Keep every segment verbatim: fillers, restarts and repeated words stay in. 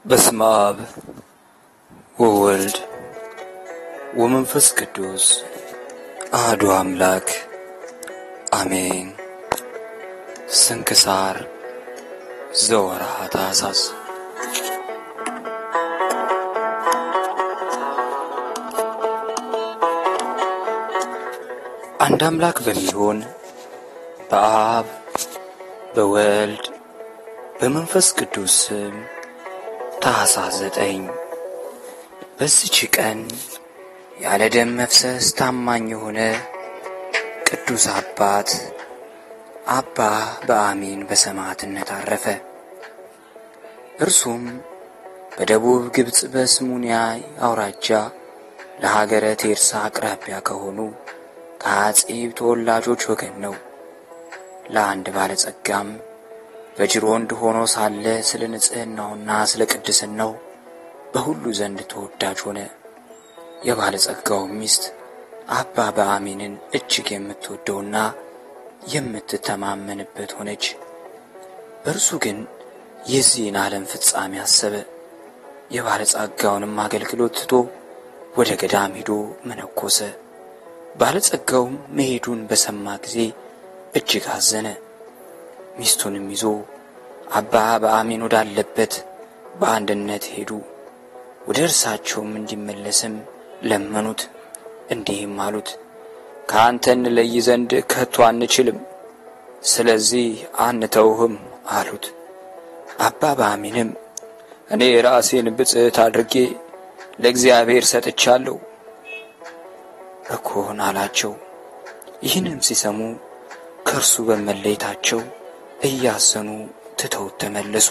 በስመ አብ ወወልድ ወመንፈስ ቅዱስ አሐዱ አምላክ አሜን። ስንክሳር ዘወርኀ ታኅሣሥ። አንድ አምላክ በሚሆን በአብ በወልድ በመንፈስ ቅዱስ ስም ታኅሣሥ ዘጠኝ በዚች ቀን ያለ ደም መፍሰስ ታማኝ የሆነ ቅዱስ አባት አባ በአሚን በሰማዕትነት አረፈ። እርሱም በደቡብ ግብጽ በስሙንያ አውራጃ ለሀገረ ቴርሳ አቅራቢያ ከሆኑ ከአጼብ ተወላጆች ወገን ነው። ለአንድ ባለጸጋም በጅሮንድ ሆኖ ሳለ ስለ ንጽሕናውና ስለ ቅድስናው በሁሉ ዘንድ ተወዳጅ ሆነ። የባለጸጋው ሚስት አባ በአሚንን እጅግ የምትወደውና የምትተማመንበት ሆነች። እርሱ ግን የዚህን ዓለም ፍጻሜ አሰበ። የባለጸጋውንም አገልግሎት ትቶ ወደ ገዳም ሄዶ መነኮሰ። ባለጸጋውም መሄዱን በሰማ ጊዜ እጅግ አዘነ። ሚስቱንም ይዞ አባ በአሚን ወዳለበት በአንድነት ሄዱ። ወደ እርሳቸውም እንዲመለስም ለመኑት። እንዲህም አሉት፣ ከአንተ እንለይ ዘንድ ከቶ አንችልም፣ ስለዚህ አንተውህም አሉት። አባ በአሚንም እኔ ራሴን ብጽዕት አድርጌ ለእግዚአብሔር ሰጥቻለሁ እኮን አላቸው። ይህንም ሲሰሙ ከእርሱ በመለየታቸው እያዘኑ ትተው ተመለሱ።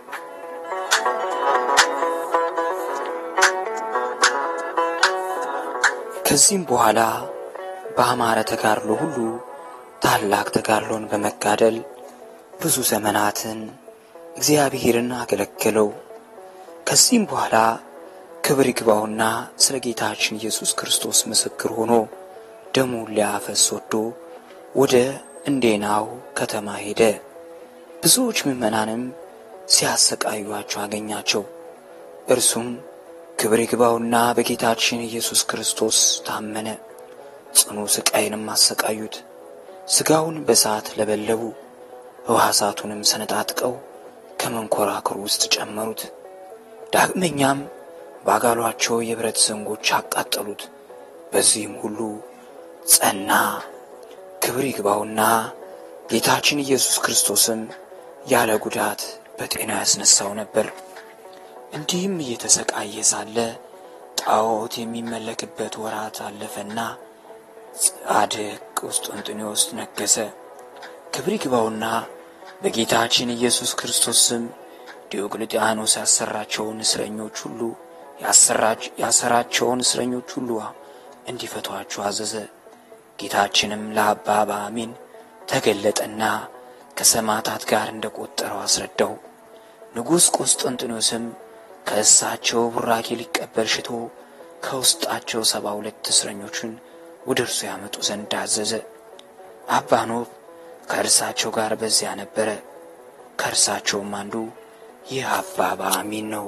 ከዚህም በኋላ በአማረ ተጋድሎ ሁሉ ታላቅ ተጋድሎን በመጋደል ብዙ ዘመናትን እግዚአብሔርን አገለገለው። ከዚህም በኋላ ክብር ይግባውና ስለ ጌታችን ኢየሱስ ክርስቶስ ምስክር ሆኖ ደሙን ሊያፈስ ወዶ ወደ እንዴናው ከተማ ሄደ። ብዙዎች ምዕመናንም ሲያሰቃዩአቸው አገኛቸው። እርሱም ክብር ይግባውና በጌታችን ኢየሱስ ክርስቶስ ታመነ። ጽኑ ስቃይንም አሰቃዩት። ሥጋውን በእሳት ለበለቡ፣ ሕዋሳቱንም ሰነጣጥቀው ከመንኰራኵር ውስጥ ጨመሩት። ዳግመኛም ባጋሏቸው የብረት ዘንጎች አቃጠሉት። በዚህም ሁሉ ጸና። ክብር ይግባውና ጌታችን ኢየሱስ ክርስቶስም ያለ ጉዳት በጤና ያስነሳው ነበር። እንዲህም እየተሰቃየ ሳለ ጣዖት የሚመለክበት ወራት አለፈና ጻድቅ ቆስጠንጢኖስ ነገሰ። ክብር ይግባውና በጌታችን ኢየሱስ ክርስቶስ ስም ዲዮቅልጥያኖስ ያሰራቸውን እስረኞች ሁሉ ያሰራቸውን እስረኞች ሁሉ እንዲፈቷቸው አዘዘ። ጌታችንም ለአባ በአሚን ተገለጠና ከሰማዕታት ጋር እንደቆጠረው አስረዳው። ንጉሥ ቆስጠንጢኖስም ከእሳቸው ቡራኬ ሊቀበል ሽቶ ከውስጣቸው ሰባ ሁለት እስረኞችን ወደ እርሱ ያመጡ ዘንድ አዘዘ። አባ ኖብ ከእርሳቸው ጋር በዚያ ነበረ። ከእርሳቸውም አንዱ ይህ አባ በአሚን ነው።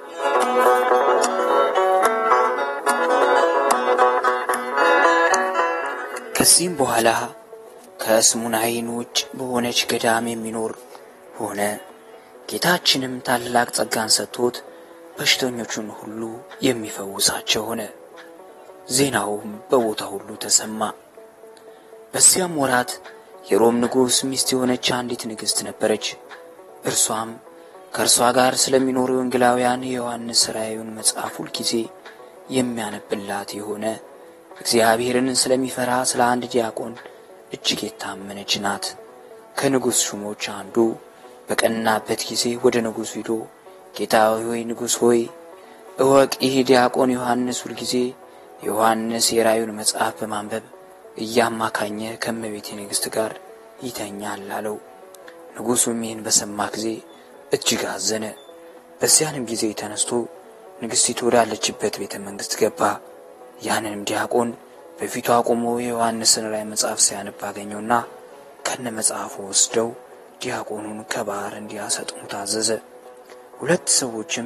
ከዚህም በኋላ ከስሙናይን ውጭ በሆነች ገዳም የሚኖር ሆነ። ጌታችንም ታላቅ ጸጋን ሰጥቶት በሽተኞቹን ሁሉ የሚፈውሳቸው ሆነ። ዜናውም በቦታ ሁሉ ተሰማ። በዚያም ወራት የሮም ንጉሥ ሚስት የሆነች አንዲት ንግሥት ነበረች። እርሷም ከእርሷ ጋር ስለሚኖሩ ወንጌላውያን የዮሐንስ ራእዩን መጽሐፍ ሁል ጊዜ የሚያነብላት የሆነ እግዚአብሔርን ስለሚፈራ ስለ አንድ ዲያቆን እጅግ የታመነች ናት። ከንጉሥ ሹሞች አንዱ በቀናበት ጊዜ ወደ ንጉሥ ሄዶ ጌታ ሆይ ንጉሥ ሆይ እወቅ፣ ይህ ዲያቆን ዮሐንስ ሁል ጊዜ የዮሐንስ የራእዩን መጽሐፍ በማንበብ እያማካኘ ከእመቤቴ ንግሥት ጋር ይተኛል አለው። ንጉሡም ይህን በሰማ ጊዜ እጅግ አዘነ። በዚያንም ጊዜ ተነስቶ ንግሥቲቱ ወዳለችበት ቤተ መንግሥት ገባ። ያንንም ዲያቆን በፊቱ አቆሞ የዮሐንስን ራእይ መጽሐፍ ሲያነብ አገኘውና ከነ መጽሐፉ ወስደው ዲያቆኑን ከባሕር እንዲያሰጥሙ ታዘዘ። ሁለት ሰዎችም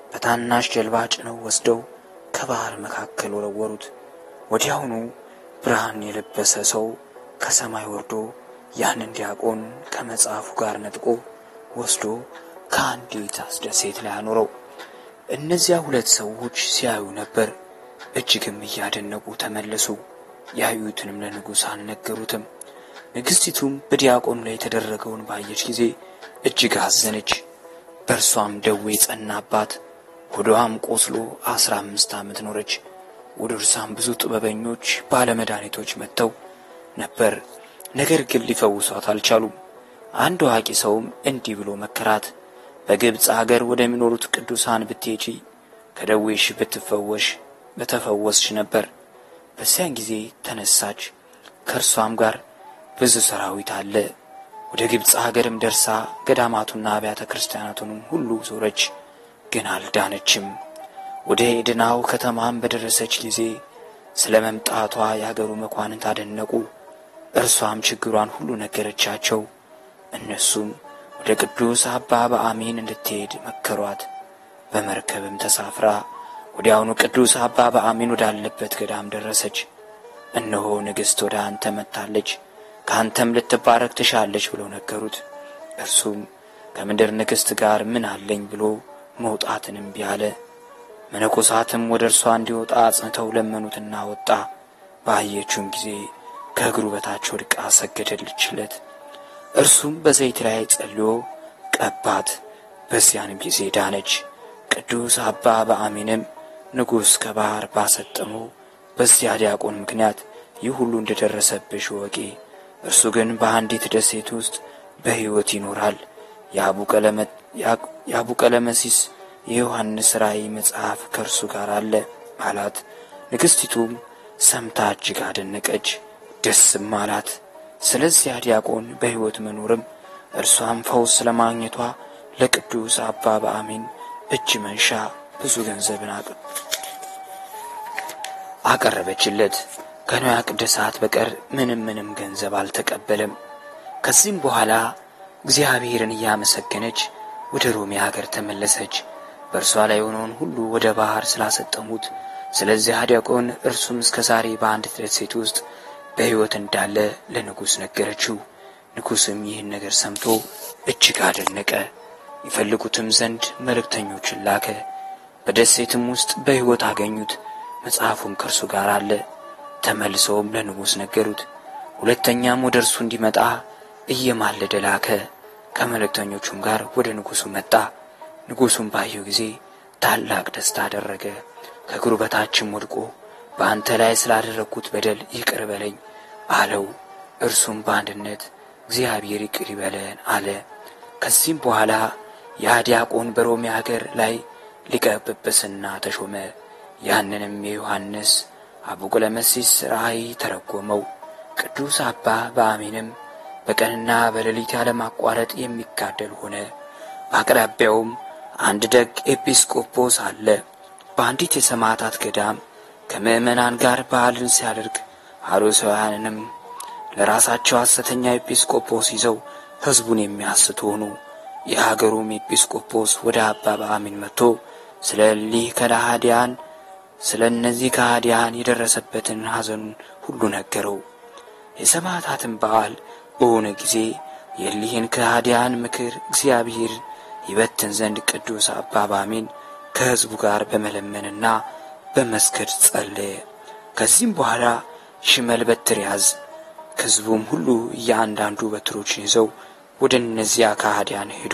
በታናሽ ጀልባ ጭነው ወስደው ከባህር መካከል ወረወሩት። ወዲያውኑ ብርሃን የለበሰ ሰው ከሰማይ ወርዶ ያንን ዲያቆን ከመጽሐፉ ጋር ነጥቆ ወስዶ ከአንዲት ደሴት ላይ አኖረው። እነዚያ ሁለት ሰዎች ሲያዩ ነበር፣ እጅግም እያደነቁ ተመለሱ። ያዩትንም ለንጉሥ አልነገሩትም። ንግሥቲቱም በዲያቆኑ ላይ የተደረገውን ባየች ጊዜ እጅግ አዘነች። በእርሷም ደዌ ጸናባት፣ ሆዷም ቆስሎ አስራ አምስት ዓመት ኖረች። ወደ እርሷም ብዙ ጥበበኞች ባለመድኃኒቶች መጥተው ነበር፣ ነገር ግን ሊፈውሷት አልቻሉም። አንድ አዋቂ ሰውም እንዲህ ብሎ መከራት፣ በግብፅ አገር ወደሚኖሩት ቅዱሳን ብትሄጂ ከደዌሽ ብትፈወሽ በተፈወስሽ ነበር። በዚያን ጊዜ ተነሳች፣ ከእርሷም ጋር ብዙ ሰራዊት አለ። ወደ ግብፅ አገርም ደርሳ ገዳማቱና አብያተ ክርስቲያናቱንም ሁሉ ዞረች፣ ግን አልዳነችም። ወደ ኤድናው ከተማም በደረሰች ጊዜ ስለ መምጣቷ የአገሩ መኳንንት አደነቁ። እርሷም ችግሯን ሁሉ ነገረቻቸው። እነሱም ወደ ቅዱስ አባ በአሚን እንድትሄድ መከሯት። በመርከብም ተሳፍራ ወዲያውኑ ቅዱስ አባ በአሚን ወዳለበት ገዳም ደረሰች። እነሆ ንግሥት ወደ አንተ መጥታለች፣ ከአንተም ልትባረክ ትሻለች ብለው ነገሩት። እርሱም ከምድር ንግሥት ጋር ምን አለኝ ብሎ መውጣትን እምቢ አለ። መነኮሳትም ወደ እርሷ እንዲወጣ አጽንተው ለመኑትና ወጣ። ባየችውም ጊዜ ከእግሩ በታች ወድቃ ሰገደችለት። እርሱም በዘይት ላይ ጸልዮ ቀባት። በዚያንም ጊዜ ዳነች። ቅዱስ አባ በአሚንም ንጉሥ ከባህር ባሰጠመው በዚያ ዲያቆን ምክንያት ይህ ሁሉ እንደደረሰብሽ ወቂ፣ እርሱ ግን በአንዲት ደሴት ውስጥ በሕይወት ይኖራል። የአቡ ቀለመሲስ የዮሐንስ ራእይ መጽሐፍ ከእርሱ ጋር አለ አላት። ንግሥቲቱም ሰምታ እጅግ አደነቀች፣ ደስም አላት። ስለዚያ ዲያቆን በሕይወት መኖርም እርሷም ፈውስ ለማግኘቷ ለቅዱስ አባ በአሚን እጅ መንሻ ብዙ ገንዘብን አቀረበችለት። ከንዋየ ቅድሳት በቀር ምንም ምንም ገንዘብ አልተቀበለም። ከዚህም በኋላ እግዚአብሔርን እያመሰገነች ወደ ሮሜ ሀገር ተመለሰች። በእርሷ ላይ የሆነውን ሁሉ ወደ ባህር ስላሰጠሙት ስለዚህ ዲያቆን እርሱም እስከ ዛሬ በአንድ ደሴት ውስጥ በሕይወት እንዳለ ለንጉሥ ነገረችው። ንጉሥም ይህን ነገር ሰምቶ እጅግ አደነቀ። ይፈልጉትም ዘንድ መልእክተኞችን ላከ። በደሴትም ውስጥ በሕይወት አገኙት። መጽሐፉም ከእርሱ ጋር አለ። ተመልሰውም ለንጉሥ ነገሩት። ሁለተኛም ወደ እርሱ እንዲመጣ እየማለደ ላከ። ከመልእክተኞቹም ጋር ወደ ንጉሡ መጣ። ንጉሡም ባየው ጊዜ ታላቅ ደስታ አደረገ። ከእግሩ በታችም ወድቆ በአንተ ላይ ስላደረግኩት በደል ይቅር በለኝ አለው። እርሱም በአንድነት እግዚአብሔር ይቅር ይበለን አለ። ከዚህም በኋላ ያ ዲያቆን በሮሜ ሀገር ላይ ሊቀ ጵጵስና ተሾመ። ያንንም የዮሐንስ አቡ ቀለመሲስ ራእይ ተረጎመው። ቅዱስ አባ በአሚንም በቀንና በሌሊት ያለማቋረጥ የሚጋደል ሆነ። በአቅራቢያውም አንድ ደግ ኤጲስቆጶስ አለ። በአንዲት የሰማዕታት ገዳም ከምእመናን ጋር በዓልን ሲያደርግ አርዮሳውያንም ለራሳቸው ሐሰተኛ ኤጲስቆጶስ ይዘው ሕዝቡን የሚያስቱ ሆኑ። የሀገሩም ኤጲስቆጶስ ወደ አባ በአሚን መጥቶ ስለ እሊህ ከሃዲያን ስለ እነዚህ ከሃዲያን የደረሰበትን ሐዘኑን ሁሉ ነገረው። የሰማዕታትን በዓል በሆነ ጊዜ የእሊህን ከሃዲያን ምክር እግዚአብሔር ይበትን ዘንድ ቅዱስ አባ በአሚን ከሕዝቡ ጋር በመለመንና በመስገድ ጸለየ። ከዚህም በኋላ ሽመል በትር ያዝ። ከሕዝቡም ሁሉ እያንዳንዱ በትሮችን ይዘው ወደ እነዚያ ከሃዲያን ሄዱ።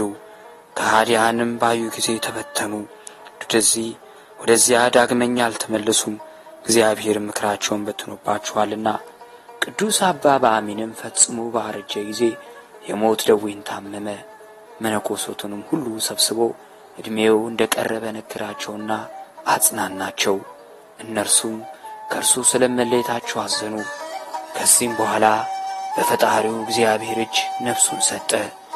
ከሃዲያንም ባዩ ጊዜ ተበተኑ። ወደዚህ ወደዚያ ዳግመኛ አልተመለሱም፣ እግዚአብሔር ምክራቸውን በትኖባቸዋልና። ቅዱስ አባ በአሚንም ፈጽሞ ባረጀ ጊዜ የሞት ደዌን ታመመ። መነኮሳቱንም ሁሉ ሰብስቦ ዕድሜው እንደቀረበ ነገራቸውና አጽናናቸው። እነርሱም ከእርሱ ስለመለየታቸው አዘኑ። ከዚህም በኋላ በፈጣሪው እግዚአብሔር እጅ ነፍሱን ሰጠ።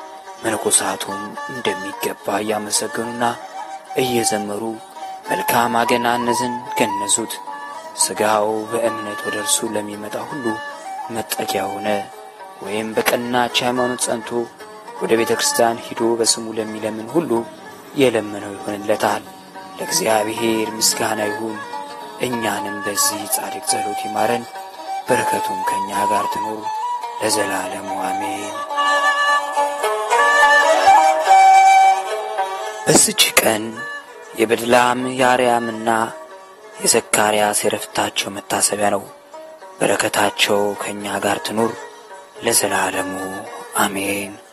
መነኮሳቱም እንደሚገባ እያመሰገኑና እየዘመሩ መልካም አገናነዝን ገነዙት። ሥጋው በእምነት ወደ እርሱ ለሚመጣ ሁሉ መጠጊያ ሆነ። ወይም በቀናች ሃይማኖት ጸንቶ ወደ ቤተ ክርስቲያን ሂዶ በስሙ ለሚለምን ሁሉ የለመነው ይሆንለታል። ለእግዚአብሔር ምስጋና ይሁን። እኛንም በዚህ ጻድቅ ጸሎት ይማረን፣ በረከቱም ከኛ ጋር ትኑር ለዘላለሙ አሜን። በዚች ቀን የበድላም የአርያምና የዘካርያስ የዕረፍታቸው መታሰቢያ ነው። በረከታቸው ከኛ ጋር ትኑር ለዘላለሙ አሜን።